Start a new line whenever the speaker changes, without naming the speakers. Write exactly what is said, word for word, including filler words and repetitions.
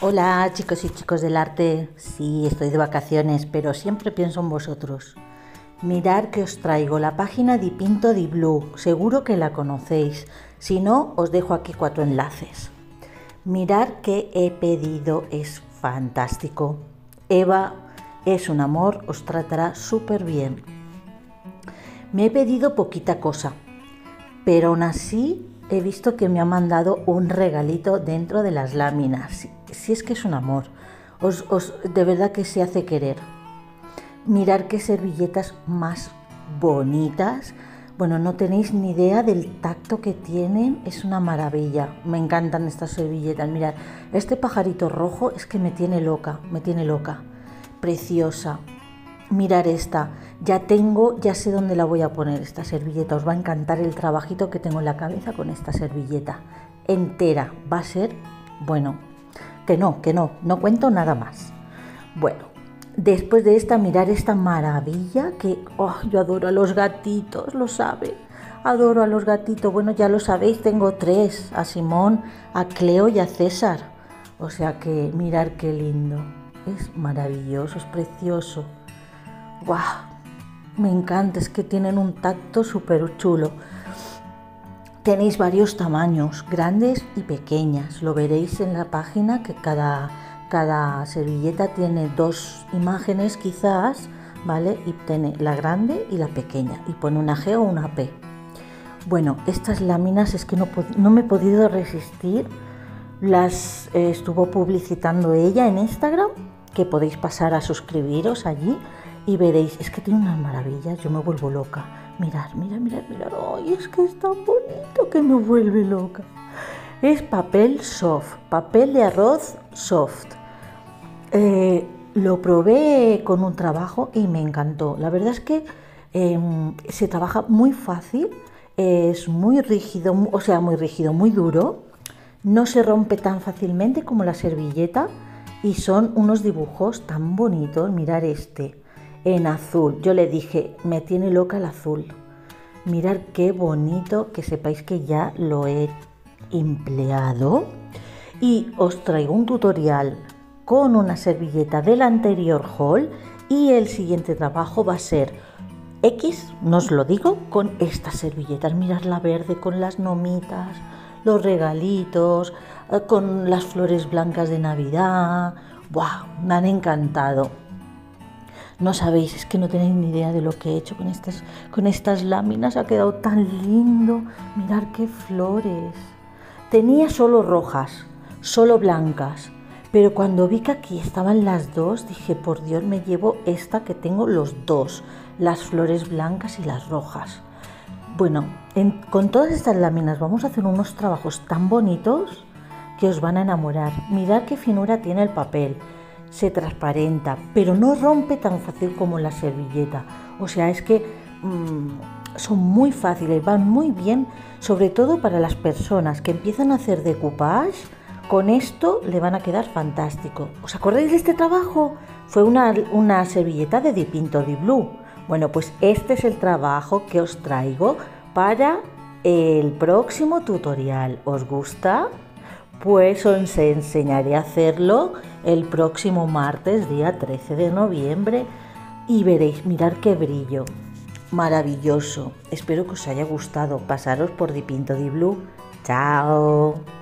Hola chicos y chicos del arte, sí, estoy de vacaciones, pero siempre pienso en vosotros. Mirad que os traigo la página Dipinto di Blu, seguro que la conocéis, si no os dejo aquí cuatro enlaces. Mirad que he pedido, es fantástico. Eva es un amor, os tratará súper bien. Me he pedido poquita cosa, pero aún así he visto que me ha mandado un regalito dentro de las láminas. Si, si es que es un amor, os, os, de verdad que se hace querer. Mirad qué servilletas más bonitas. Bueno, no tenéis ni idea del tacto que tienen, es una maravilla. Me encantan estas servilletas. Mirad, este pajarito rojo es que me tiene loca, me tiene loca. Preciosa. Mirad esta, ya tengo, ya sé dónde la voy a poner esta servilleta. Os va a encantar el trabajito que tengo en la cabeza con esta servilleta. Entera, va a ser, bueno, que no, que no, no cuento nada más. Bueno, después de esta, mirad esta maravilla que, oh, yo adoro a los gatitos, lo sabe. Adoro a los gatitos, bueno, ya lo sabéis, tengo tres, a Simón, a Cleo y a César. O sea que, mirad qué lindo, es maravilloso, es precioso. ¡Guau! Me encanta, es que tienen un tacto súper chulo. Tenéis varios tamaños, grandes y pequeñas. Lo veréis en la página que cada, cada servilleta tiene dos imágenes quizás, ¿vale? Y tiene la grande y la pequeña. Y pone una G o una P. Bueno, estas láminas es que no, no me he podido resistir. Las eh, estuvo publicitando ella en Instagram, que podéis pasar a suscribiros allí. Y veréis, es que tiene unas maravillas, yo me vuelvo loca. Mirad, mirad, mirad, mirad. ¡Ay, es que es tan bonito que me vuelve loca! Es papel soft, papel de arroz soft. Eh, lo probé con un trabajo y me encantó. La verdad es que eh, se trabaja muy fácil, es muy rígido, o sea, muy rígido, muy duro. No se rompe tan fácilmente como la servilleta y son unos dibujos tan bonitos. Mirad este. En azul, yo le dije, me tiene loca el azul. Mirad qué bonito, que sepáis que ya lo he empleado. Y os traigo un tutorial con una servilleta del anterior haul. Y el siguiente trabajo va a ser X, no os lo digo, con estas servilletas. Mirad la verde con las nomitas, los regalitos, con las flores blancas de Navidad. ¡Wow! Me han encantado. No sabéis, es que no tenéis ni idea de lo que he hecho con estas, con estas láminas. Ha quedado tan lindo. Mirad qué flores. Tenía solo rojas, solo blancas. Pero cuando vi que aquí estaban las dos, dije, por Dios, me llevo esta que tengo los dos. Las flores blancas y las rojas. Bueno, en, con todas estas láminas vamos a hacer unos trabajos tan bonitos que os van a enamorar. Mirad qué finura tiene el papel. Se transparenta, pero no rompe tan fácil como la servilleta. O sea, es que mmm, son muy fáciles, van muy bien, sobre todo para las personas que empiezan a hacer decoupage. Con esto le van a quedar fantástico. ¿Os acordáis de este trabajo? Fue una, una servilleta de Dipinto di Blu. Bueno, pues este es el trabajo que os traigo para el próximo tutorial. ¿Os gusta? Pues os enseñaré a hacerlo el próximo martes, día trece de noviembre, y veréis, mirad qué brillo, maravilloso. Espero que os haya gustado. Pasaros por Dipinto di Blu. ¡Chao!